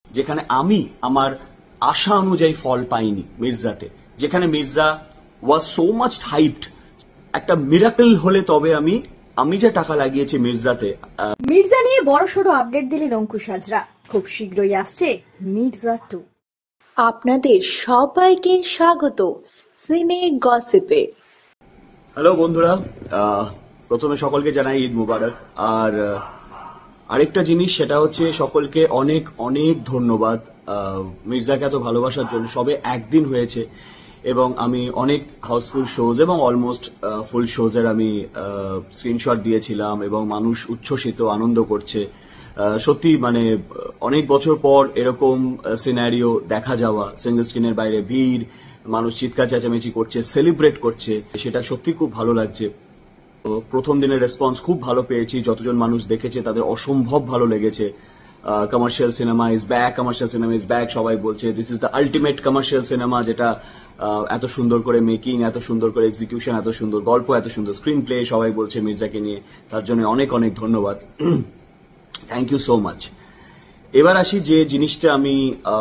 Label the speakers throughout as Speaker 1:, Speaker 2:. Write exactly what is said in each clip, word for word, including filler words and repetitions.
Speaker 1: যেখানে আমি আমার আশা অনুযায়ী ফল পাইনি মির্জাতে, যেখানে Mirza was so much hyped. একটা মিরাকল হলে তবে আমি আমি যে টাকা লাগিয়েছি মির্জাতে।
Speaker 2: মির্জা নিয়ে বড়সড় আপডেট দিলেন অঙ্কুশ হাজরা। খুব শীঘ্রই আসছে মির্জা টু।
Speaker 3: আপনাদের সবাইকে স্বাগত সিনে গসিপে।
Speaker 1: হ্যালো বন্ধুরা, প্রথমে সকলকে জানাই ঈদ মুবারক। আর আরেকটা জিনিস, সেটা হচ্ছে সকলকে অনেক অনেক ধন্যবাদ মির্জাকে এত ভালোবাসার জন্য। সবে একদিন হয়েছে এবং আমি অনেক হাউসফুল শোজ এবং অলমোস্ট ফুল শোজের আমি স্ক্রিনশট দিয়েছিলাম এবং মানুষ উচ্ছ্বসিত আনন্দ করছে। সত্যি মানে অনেক বছর পর এরকম সিনারিও দেখা যাওয়া, সিঙ্গল স্ক্রিনের বাইরে ভিড়, মানুষ চিৎকার চেঁচামেচি করছে, সেলিব্রেট করছে, সেটা সত্যি খুব ভালো লাগছে। প্রথম দিনের রেসপন্স খুব ভালো পেয়েছি, যতজন মানুষ দেখেছে তাদের অসম্ভব ভালো লেগেছে। Commercial cinema is back, commercial cinema is back সবাই বলছে। This is the ultimate commercial cinema, যেটা এত সুন্দর করে মেকিং, এত সুন্দর করে এক্সিকিউশন, এত সুন্দর গল্প, এত সুন্দর স্ক্রিন প্লে সবাই বলছে মির্জাকে নিয়ে। তার জন্য অনেক অনেক ধন্যবাদ, থ্যাংক ইউ সো মাচ। এবার আসি যে জিনিসটা আমি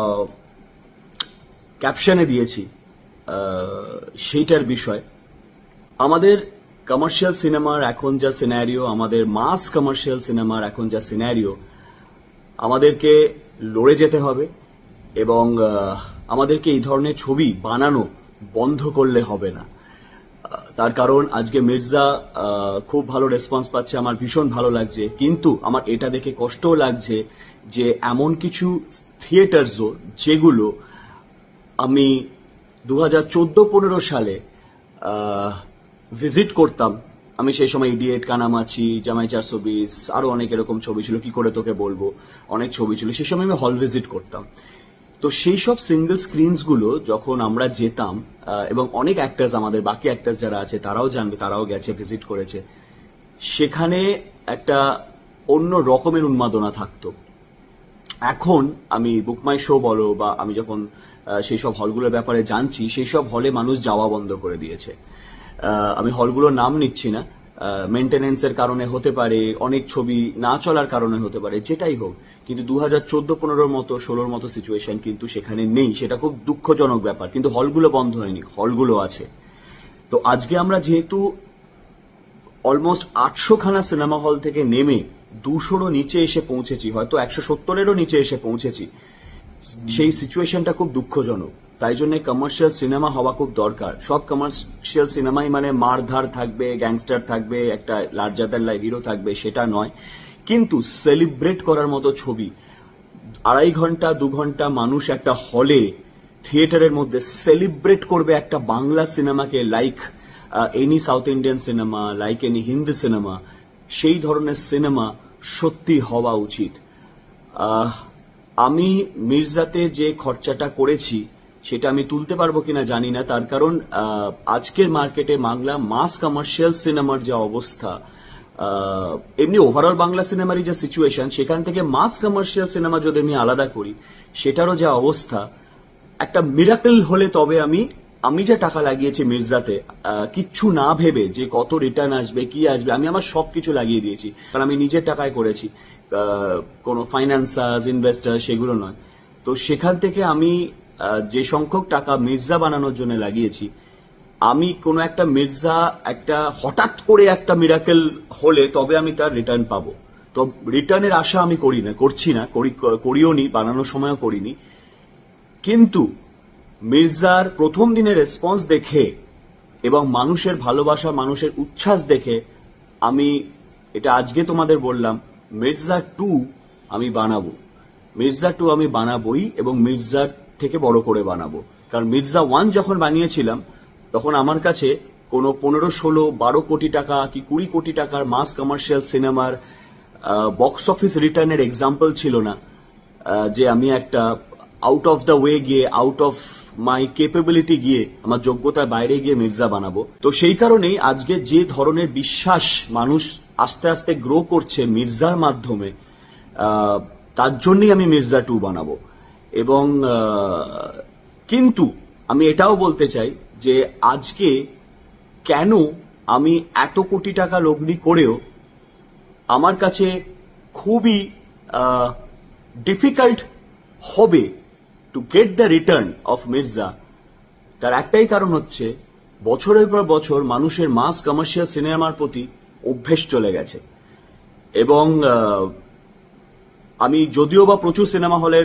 Speaker 1: ক্যাপশনে দিয়েছি সেইটার বিষয়। আমাদের কমার্শিয়াল সিনেমার এখন যা সিনারিও, আমাদের মাস কমার্শিয়াল সিনেমার এখন যা সিনারিও, আমাদেরকে লড়ে যেতে হবে এবং আমাদেরকে এই ধরনের ছবি বানানো বন্ধ করলে হবে না। তার কারণ আজকে মির্জা খুব ভালো রেসপন্স পাচ্ছে, আমার ভীষণ ভালো লাগছে। কিন্তু আমার এটা দেখে কষ্টও লাগছে যে এমন কিছু থিয়েটারসও যেগুলো আমি দু হাজার চোদ্দ পনেরো সালে ভিজিট করতাম। আমি সেই সময় ইডিয়েট, কানামাছি, জামাই চারশো বিশ, আরো অনেক এরকম ছবি ছিল, কি করে তোকে বলবো, অনেক ছবি ছিল। সেই সময় আমি হল ভিজিট করতাম। তো সেই সব সিঙ্গেল স্ক্রিনস গুলো যখন আমরা যেতাম, এবং অনেক অ্যাক্টার্স, আমাদের বাকি অ্যাক্টার্স যারা আছে তারাও জানবে, তারাও গেছে, ভিজিট করেছে, সেখানে একটা অন্য রকমের উন্মাদনা থাকতো। এখন আমি বুক মাই শো বলো বা আমি যখন সেই সব হলগুলোর ব্যাপারে জানছি, সেই সব হলে মানুষ যাওয়া বন্ধ করে দিয়েছে। আমি হলগুলোর নাম নিচ্ছি না, মেনটেনেন্সের কারণে হতে পারে, অনেক ছবি না চলার কারণে হতে পারে, যেটাই হোক, কিন্তু দু হাজার চোদ্দ পনেরোর মতো ষোলোর মতো সিচুয়েশন কিন্তু সেখানে নেই। সেটা খুব দুঃখজনক ব্যাপার। কিন্তু হলগুলো বন্ধ হয়নি, হলগুলো আছে। তো আজকে আমরা যেহেতু অলমোস্ট আটশো খানা সিনেমা হল থেকে নেমে দুশোরও নিচে এসে পৌঁছেছি, হয়তো একশো সত্তরেরও নিচে এসে পৌঁছেছি, সেই সিচুয়েশনটা খুব দুঃখজনক। তাই জন্য কমার্শিয়াল সিনেমা হওয়া খুব দরকার। সব কমার্শিয়াল সিনেমাই মানে মারধার থাকবে, গ্যাংস্টার থাকবে, একটা লার্জার দ্যান লাইফ হিরো থাকবে, সেটা নয়। কিন্তু সেলিব্রেট করার মতো ছবি, আড়াই ঘন্টা দু ঘন্টা মানুষ একটা হলে থিয়েটারের মধ্যে সেলিব্রেট করবে একটা বাংলা সিনেমাকে, like any south Indian cinema, like any Hindi cinema, সেই ধরনের সিনেমা সত্যি হওয়া উচিত। আমি মির্জাতে যে খরচাটা করেছি সেটা আমি তুলতে পারবো কিনা জানি না। তার কারণ আজকের মার্কেটে বাংলা মাস কমার্শিয়াল সিনেমার যে অবস্থা, এমনি ওভারঅল বাংলা সিনেমারই যে সিচুয়েশন, সেখান থেকে মাস কমার্শিয়াল সিনেমা যদি আমি আলাদা করি, সেটারও যে অবস্থা, একটা মিরাকল হলে তবে আমি আমি যে টাকা লাগিয়েছি মির্জাতে, কিচ্ছু না ভেবে যে কত রিটার্ন আসবে, কি আসবে, আমি আমার সবকিছু লাগিয়ে দিয়েছি। কারণ আমি নিজের টাকায় করেছি, কোনো ফাইন্যান্সার্স, ইনভেস্টার সেগুলো নয়। তো সেখান থেকে আমি যে সংখ্যক টাকা মির্জা বানানোর জন্য লাগিয়েছি, আমি কোনো একটা মির্জা একটা হঠাৎ করে একটা মিরাকেল হলে তবে আমি তার রিটার্ন পাবো। তো রিটার্নের আশা আমি করি না, করছি না, করিও নি, বানানোর সময়ও করিনি। কিন্তু মির্জার প্রথম দিনের রেসপন্স দেখে এবং মানুষের ভালোবাসা, মানুষের উচ্ছ্বাস দেখে আমি এটা আজকে তোমাদের বললাম, মির্জা টু আমি বানাবো। মির্জা টু আমি বানাবোই এবং মির্জার থেকে বড় করে বানাবো। কারণ মির্জা ওয়ান যখন বানিয়েছিলাম তখন আমার কাছে কোনো পনেরো ষোলো বারো কোটি টাকা কি কুড়ি কোটি টাকার মাস কমার্শিয়াল সিনেমার বক্স অফিস রিটার্নের এক্সাম্পল ছিল না যে আমি একটা আউট অফ দ্য ওয়ে গিয়ে, আউট অফ মাই কেপেবিলিটি গিয়ে, আমার যোগ্যতার বাইরে গিয়ে মির্জা বানাবো। তো সেই কারণেই আজকে যে ধরনের বিশ্বাস মানুষ আস্তে আস্তে গ্রো করছে মির্জার মাধ্যমে, তার জন্যই আমি মির্জা টু বানাবো। এবং কিন্তু আমি এটাও বলতে চাই যে আজকে কেন আমি এত কোটি টাকা লগ্নি করেও আমার কাছে খুবই ডিফিকাল্ট হবে to get the return of Mirza, তার একটাই কারণ হচ্ছে বছরের পর বছর মানুষের মাস কমার্শিয়াল সিনেমার প্রতি অভ্যেস চলে গেছে। এবং আমি যদিও বা প্রচুর সিনেমা হলের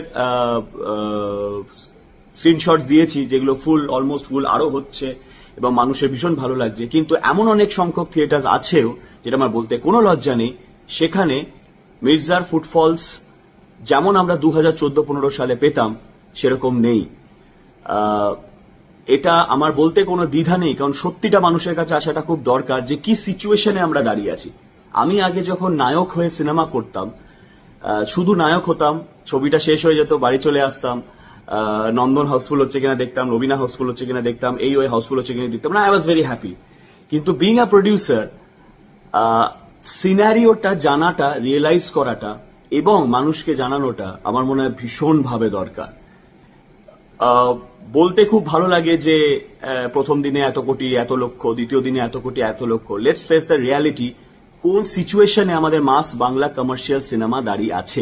Speaker 1: স্ক্রিনশট দিয়েছি যেগুলো ফুল, অলমোস্ট ফুল, আরো হচ্ছে এবং মানুষের ভীষণ ভালো লাগছে, কিন্তু এমন অনেক সংখ্যক থিয়েটার আছেও যেটা আমার বলতে কোনো লজ্জা নেই, সেখানে মির্জার ফুটফলস যেমন আমরা দু হাজার চোদ্দ পনেরো সালে পেতাম সেরকম নেই। এটা আমার বলতে কোনো দ্বিধা নেই, কারণ সত্যিটা মানুষের কাছে আসাটা খুব দরকার যে কি সিচুয়েশনে আমরা দাঁড়িয়ে আছি। আমি আগে যখন নায়ক হয়ে সিনেমা করতাম, শুধু নায়ক হতাম, ছবিটা শেষ হয়ে যেত, বাড়ি চলে আসতাম, নন্দন হাউসফুল হচ্ছে কিনা দেখতাম, রবিনা হাউসফুল হচ্ছে কিনা দেখতাম, এই ওই হাউসফুল হচ্ছে কিনা দেখতাম না, আই ওয়াজ ভেরি হ্যাপি। কিন্তু বিং আ প্রডিউসার, সিনারিওটা জানাটা, রিয়েলাইজ করাটা এবং মানুষকে জানানোটা আমার মনে হয় ভীষণভাবে দরকার। বলতে খুব ভালো লাগে যে প্রথম দিনে এত কোটি এত লক্ষ, দ্বিতীয় দিনে এত কোটি এত লক্ষ। লেটস ফেস দ্য রিয়ালিটি, কোন সিচুয়েশনে আমাদের মাস বাংলা কমার্শিয়াল সিনেমা দাঁড়িয়ে আছে।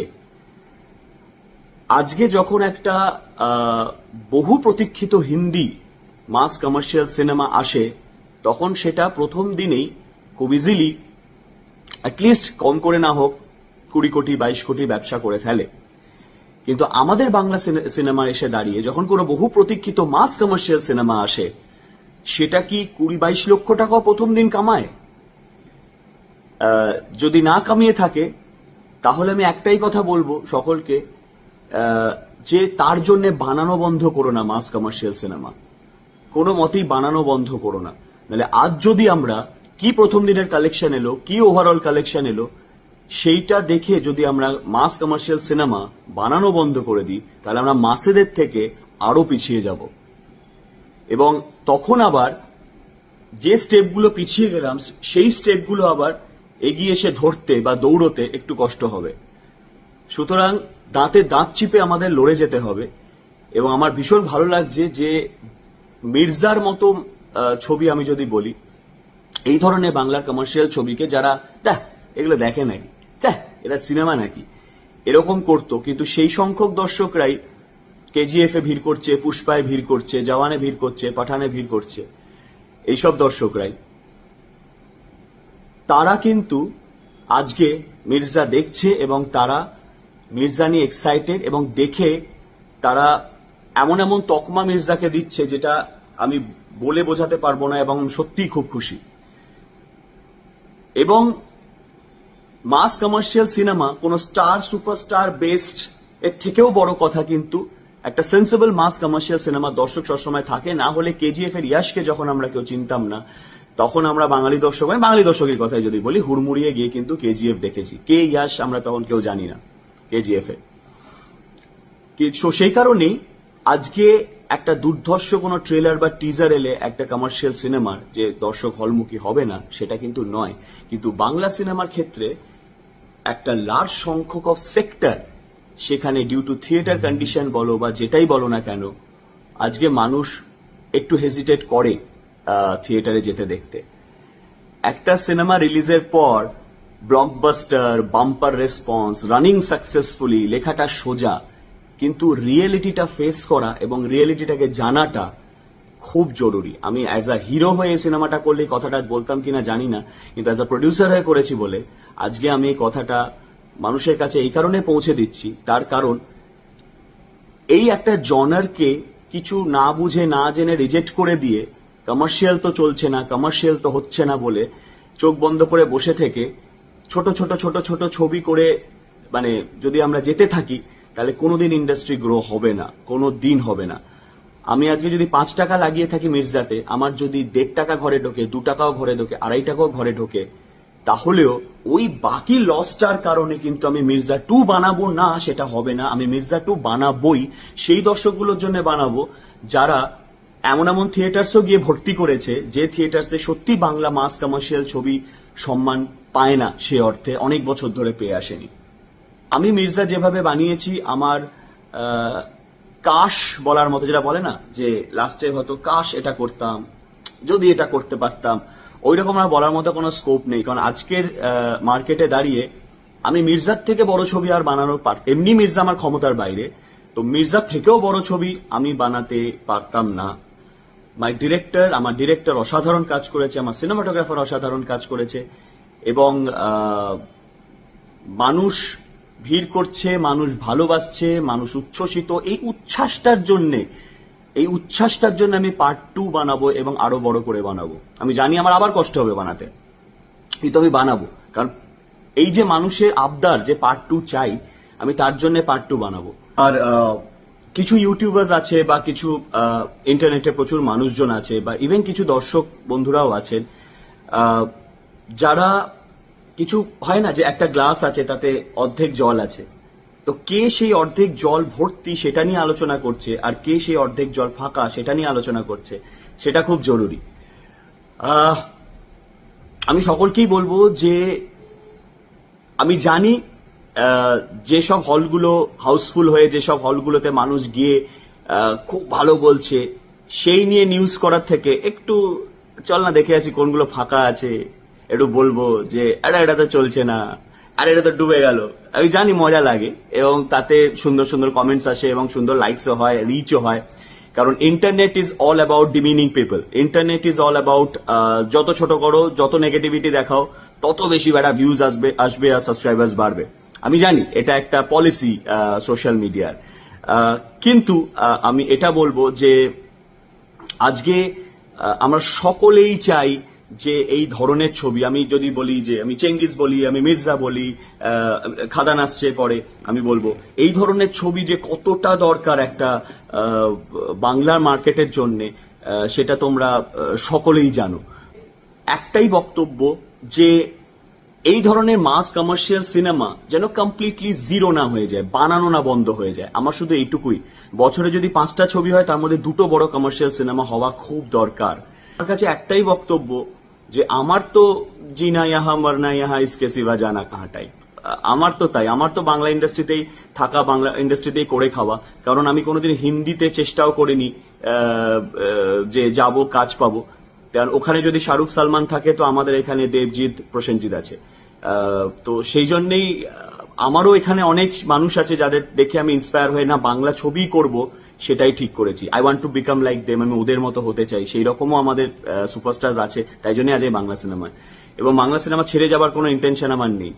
Speaker 1: আজকে যখন একটা বহু প্রতীক্ষিত হিন্দি মাস কমার্শিয়াল সিনেমা আসে, তখন সেটা প্রথম দিনেই খুব ইজিলি অ্যাটলিস্ট কম করে না হোক কুড়ি কোটি বাইশ কোটি ব্যবসা করে ফেলে। কিন্তু আমাদের বাংলা সিনেমা এসে দাঁড়িয়ে যখন কোনো বহু প্রতীক্ষিত মাস কমার্শিয়াল সিনেমা আসে, সেটা কি কুড়ি বাইশ লক্ষ টাকা প্রথম দিন কামায়? যদি না কামিয়ে থাকে তাহলে আমি একটাই কথা বলবো সকলকে, যে তার জন্য বানানো বন্ধ করো না মাস কমার্শিয়াল সিনেমা, কোনো মতেই বানানো বন্ধ করো না। নাহলে আজ যদি আমরা কি প্রথম দিনের কালেকশন এলো, কি ওভারঅল কালেকশন এলো, সেইটা দেখে যদি আমরা মাস কমার্শিয়াল সিনেমা বানানো বন্ধ করে দিই, তাহলে আমরা মাসেদের থেকে আরো পিছিয়ে যাব। এবং তখন আবার যে স্টেপগুলো পিছিয়ে গেলাম সেই স্টেপগুলো আবার এগিয়ে এসে ধরতে বা দৌড়তে একটু কষ্ট হবে। সুতরাং দাঁতে দাঁত চিপে আমাদের লড়ে যেতে হবে। এবং আমার ভীষণ ভালো লাগছে যে মির্জার মতো ছবি আমি যদি বলি, এই ধরনের বাংলার কমার্শিয়াল ছবিকে যারা দেখ এগুলো দেখে নাকি, চাহ এটা সিনেমা নাকি, এরকম করতো, কিন্তু সেই সংখ্যক দর্শকরাই কেজিএফ এ ভিড় করছে, পুষ্পায় ভিড় করছে, জওয়ানে ভিড় করছে, পাঠানে ভিড় করছে, এইসব দর্শকরাই তারা কিন্তু আজকে মির্জা দেখছে এবং তারা মির্জা নিয়ে এক্সাইটেড, এবং দেখে তারা এমন এমন তকমা মির্জাকে দিচ্ছে যেটা আমি বলে বোঝাতে পারবো না, এবং সত্যিই খুব খুশি। এবং মাস কমার্শিয়াল সিনেমা কোন স্টার সুপারস্টার বেস্ট এর থেকেও বড় কথা, কিন্তু একটা সেন্সিবল মাস কমার্শিয়াল সিনেমা দর্শক সবসময় থাকে। না হলে কেজিএফ এর ইয়াশকে যখন আমরা কেউ চিনতাম না, তখন আমরা বাঙালি দর্শক, মানে বাঙালি দর্শকের কথাই যদি বলি, হুড়মুড়িয়ে গিয়ে কিন্তু কেজিএফ দেখেছি। কে ইয়াশ আমরা তখন কেউ জানি না কেজিএফ এ। সেই কারণেই আজকে একটা দুর্ধর্ষ কোনো ট্রেলার বা টিজার এলে একটা কমার্শিয়াল সিনেমার যে দর্শক হলমুখী হবে না সেটা কিন্তু নয়। কিন্তু বাংলা সিনেমার ক্ষেত্রে একটা লার্জ সংখ্যক অফ সেক্টর, সেখানে ডিউ টু থিয়েটার কন্ডিশন বলো বা যেটাই বলো না কেন, আজকে মানুষ একটু হেজিটেট করে থিয়েটারে যেতে দেখতে। একটা সিনেমা রিলিজের পর blockbuster, bumper response, running successfully, লেখাটা সোজা, কিন্তু রিয়েলিটিটা ফেস করা এবং রিয়েলিটিটাকে জানাটা খুব জরুরি। আমি অ্যাজ আ হিরো হয়ে সিনেমাটা করলে কথাটা বলতাম কিনা জানি না, কিন্তু অ্যাজ আ প্রডিউসার হয়ে করেছি বলে আজকে আমি এই কথাটা মানুষের কাছে এই কারণে পৌঁছে দিচ্ছি, তার কারণ এই একটা জনারকে কিছু না বুঝে না জেনে রিজেক্ট করে দিয়ে কমার্শিয়াল তো চলছে না, কমার্শিয়াল তো হচ্ছে না বলে চোখ বন্ধ করে বসে থেকে ছোট ছোট ছোট ছোট ছবি করে মানে যদি আমরা যেতে থাকি, তাহলে কোনোদিন ইন্ডাস্ট্রি গ্রো হবে না, কোনো দিন হবে না। আমি আজকে যদি পাঁচ টাকা লাগিয়ে থাকি মির্জাতে, আমার যদি দেড় টাকা ঘরে ঢোকে, দু টাকাও ঘরে ঢোকে, আড়াই টাকাও ঘরে ঢোকে, তাহলেও ওই বাকি লসটার কারণে কিন্তু আমি মির্জা টু বানাবো না, সেটা হবে না। আমি মির্জা টু বানাবোই, সেই দর্শকগুলোর জন্য বানাবো যারা এমন এমন থিয়েটার্সও গিয়ে ভর্তি করেছে যে থিয়েটার্সে সত্যি বাংলা মাস কমার্শিয়াল ছবি সম্মান পায় না, সে অর্থে অনেক বছর ধরে পেয়ে আসেনি। আমি মির্জা যেভাবে বানিয়েছি, আমার কাশ বলার মতো, যেটা বলে না যে লাস্টে হয়তো কাশ এটা করতাম, যদি এটা করতে পারতাম, ওই রকম আমার বলার মতো কোনো স্কোপ নেই। কারণ আজকের মার্কেটে দাঁড়িয়ে আমি মির্জার থেকে বড় ছবি আর বানানোর পার, এমনি মির্জা আমার ক্ষমতার বাইরে, তো মির্জা থেকেও বড় ছবি আমি বানাতে পারতাম না। মাই ডিরেক্টর, আমার ডিরেক্টর অসাধারণ কাজ করেছে, আমার সিনেমাটোগ্রাফার অসাধারণ কাজ করেছে, এবং মানুষ ভিড় করছে, মানুষ ভালোবাসছে, মানুষ উচ্ছ্বসিত। এই উচ্ছ্বাসটার জন্যে এই উচ্ছ্বাসটার জন্য আমি পার্ট টু বানাবো এবং আরো বড় করে বানাবো। আমি জানি আমার আবার কষ্ট হবে বানাতে, কিন্তু আমি বানাবো, কারণ এই যে মানুষের আবদার যে পার্ট টু চাই, আমি তার জন্য পার্ট টু বানাবো। আর কিছু ইউটিউবার্স আছে বা কিছু ইন্টারনেটে প্রচুর মানুষজন আছে বা ইভেন কিছু দর্শক বন্ধুরাও আছেন, যারা কিছু হয় না যে একটা গ্লাস আছে তাতে অর্ধেক জল আছে, তো কে সেই অর্ধেক জল ভর্তি সেটা নিয়ে আলোচনা করছে আর কে সেই অর্ধেক জল ফাঁকা সেটা নিয়ে আলোচনা করছে, সেটা খুব জরুরি। আমি সকলকেই বলবো যে আমি জানি যেসব হলগুলো হাউসফুল হয়ে যেসব হলগুলোতে মানুষ গিয়ে খুব ভালো বলছে, সেই নিয়ে নিউজ করার থেকে একটু চল না দেখে আছি কোনগুলো ফাঁকা আছে, একটু বলবো যে আরে এটা তো চলছে না, আরে এটা তো ডুবে গেল। আমি জানি মজা লাগে এবং তাতে সুন্দর সুন্দর কমেন্টস আসে এবং সুন্দর লাইকসও হয়, রিচও হয়, কারণ internet is all about demeaning people. Internet is all about যত ছোট করো, যত নেগেটিভিটি দেখাও, তত বেশি বেড়া ভিউজ আসবে আসবে আর সাবস্ক্রাইবার্স বাড়বে। আমি জানি এটা একটা পলিসি সোশ্যাল মিডিয়ার, কিন্তু আমি এটা বলবো যে আজকে আমরা সকলেই চাই যে এই ধরনের ছবি, আমি যদি বলি যে আমি চেঙ্গিস বলি, আমি মির্জা বলি, খাদান আসছে পরে, আমি বলবো এই ধরনের ছবি যে কতটা দরকার একটা বাংলার মার্কেটের জন্যে, সেটা তোমরা সকলেই জানো। একটাই বক্তব্য যে এই ধরনের মাস কমার্শিয়াল সিনেমা যেন কমপ্লিটলি জিরো না হয়ে যায়, বানানো না বন্ধ হয়ে যায়। আমার শুধু এইটুকুই, বছরে যদি পাঁচটা ছবি হয় তার মধ্যে দুটো বড় কমার্শিয়াল সিনেমা হওয়া খুব দরকার। আমার কাছে একটাই বক্তব্য যে আমার তো জিনা ইহা মরনা ইহা ইসকে সিবা জানা কাহা টাইপ, আমার তো তাই, আমার তো বাংলা ইন্ডাস্ট্রিতেই থাকা, বাংলা ইন্ডাস্ট্রিতেই করে খাওয়া, কারণ আমি কোনোদিন হিন্দিতে চেষ্টাও করিনি যে যাব কাজ পাবো, কারণ ওখানে যদি শাহরুখ সালমান থাকে তো আমাদের এখানে দেবজিৎ প্রসেনজিৎ আছে। তো সেই জন্যেই আমারও এখানে অনেক মানুষ আছে যাদের দেখে আমি ইন্সপায়ার হয়ে না বাংলা ছবি করব, সেটাই ঠিক করেছি। I want to become like them, আমি ওদের মতো হতে চাই, সেই রকমও আমাদের সুপারস্টার্স আছে, তাই জন্যই আজ এই বাংলা সিনেমায়, এবং বাংলা সিনেমা ছেড়ে যাবার কোনো ইন্টেনশন আমার নেই।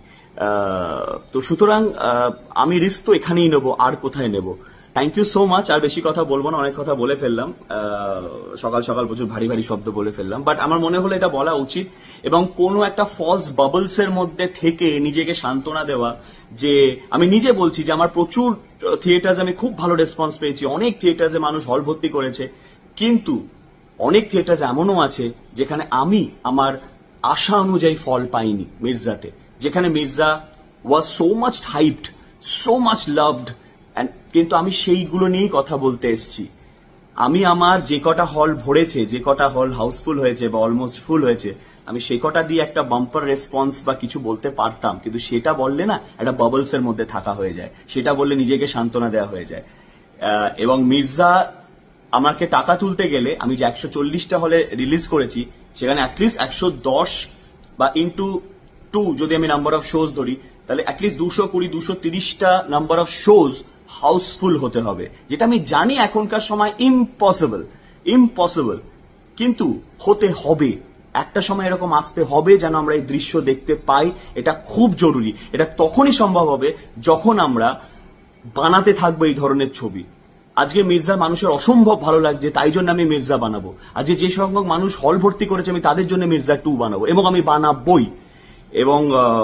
Speaker 1: তো সুতরাং আমি রিস্ক তো এখানেই নেবো, আর কোথায় নেব। Thank you so much. আর বেশি কথা বলবো না, অনেক কথা বলে ফেললাম, সকাল সকাল প্রচুর ভারী ভারী শব্দ বলে ফেললাম, বাট আমার মনে হলো এটা বলা উচিত, এবং কোনো একটা ফলস বাবলস এর মধ্যে থেকে নিজেকে সান্ত্বনা দেওয়া যে আমি নিজে বলছি যে আমার প্রচুর থিয়েটার্স আমি খুব ভালো রেসপন্স পেয়েছি, অনেক থিয়েটার্সে মানুষ হল ভর্তি করেছে, কিন্তু অনেক থিয়েটার্স এমনও আছে যেখানে আমি আমার আশা অনুযায়ী ফল পাইনি। মির্জাতে যেখানে Mirza was so much hyped, so much loved, কিন্তু আমি সেইগুলো নিয়েই কথা বলতে এসছি। আমি আমার যে কটা হল ভরেছে, যে কটা হল হাউসফুল হয়েছে বা অলমোস্ট ফুল হয়েছে, আমি সেই কটা দিয়ে একটা বাম্পার রেসপন্স বা কিছু বলতে পারতাম, কিন্তু সেটা বললে না একটা বাবলস এর মধ্যে থাকা হয়ে যায়, সেটা বললে নিজেকে সান্ত্বনা দেওয়া হয়ে যায়। এবং মির্জা আমাকে টাকা তুলতে গেলে আমি যে একশো চল্লিশটা হলে রিলিজ করেছি, সেখানে অ্যাটলিস্ট একশো দশ বা ইন্টু টু যদি আমি নাম্বার অফ শোজ ধরি, তাহলে অ্যাটলিস্ট দুশো কুড়ি দুশো তিরিশটা নাম্বার অফ শোজ হাউসফুল হতে হবে, যেটা আমি জানি এখনকার সময় ইম্পসিবল ইম্পসিবল কিন্তু হতে হবে। একটা সময় এরকম আসতে হবে যেন আমরা এই দৃশ্য দেখতে পাই, এটা খুব জরুরি। এটা তখনই সম্ভব হবে যখন আমরা বানাতে থাকবো এই ধরনের ছবি। আজকে মির্জা মানুষের অসম্ভব ভালো লাগছে, তাই জন্য আমি মির্জা বানাবো। আজকে যে সংখ্যক মানুষ হল ভর্তি করেছে আমি তাদের জন্য মির্জা টু বানাবো, এবং আমি বানাবই। এবং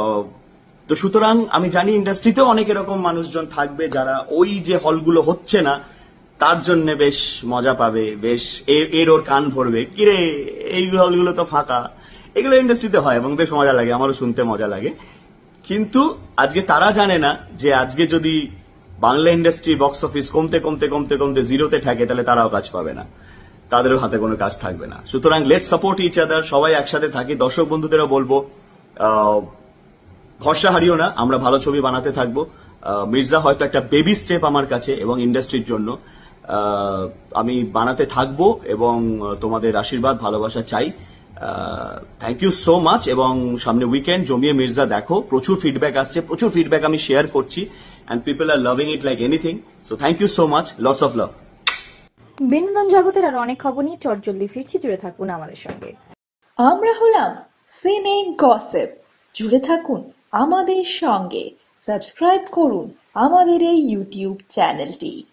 Speaker 1: তো সুতরাং আমি জানি ইন্ডাস্ট্রিতেও অনেক এরকম মানুষজন থাকবে যারা ওই যে হলগুলো হচ্ছে না তার জন্য বেশ মজা পাবে, বেশ এর ওর কান ভরবে, কিরে এই হলগুলো তো ফাঁকা। এগুলো ইন্ডাস্ট্রিতে হয় এবং বেশ মজা লাগে, আমারও শুনতে মজা লাগে। কিন্তু আজকে তারা জানে না যে আজকে যদি বাংলা ইন্ডাস্ট্রি বক্স অফিস কমতে কমতে কমতে কমতে জিরোতে থাকে, তাহলে তারাও কাজ পাবে না, তাদেরও হাতে কোনো কাজ থাকবে না। সুতরাং লেটস সাপোর্ট ইচ আদার, সবাই একসাথে থাকি। দর্শক বন্ধুদেরও বলবো ভরসা হারিও না, আমরা ভালো ছবি বানাতে থাকবো। মির্জা হয়তো একটা বেবি স্টেপ আমার কাছে এবং ইন্ডাস্ট্রির জন্য, আমি বানাতে থাকবো এবং তোমাদের আশীর্বাদ ভালোবাসা চাই। Thank you so much. এবং সামনে উইকেন্ড জমিয়ে মির্জা দেখো, প্রচুর ফিডব্যাক আসছে, প্রচুর ফিডব্যাক আমি শেয়ার করছি, and people are loving it like anything. So thank you so much. Lots of love.
Speaker 2: বিনোদন জগতের আর অনেক খবর নিয়ে চটজলদি ফিরছি, জুড়ে থাকুন আমাদের সঙ্গে।
Speaker 3: আমরা হলাম সিনে গসিপ, জুড়ে থাকুন আমাদের সঙ্গে, সাবস্ক্রাইব করুন আমাদের এই ইউটিউব চ্যানেলটি।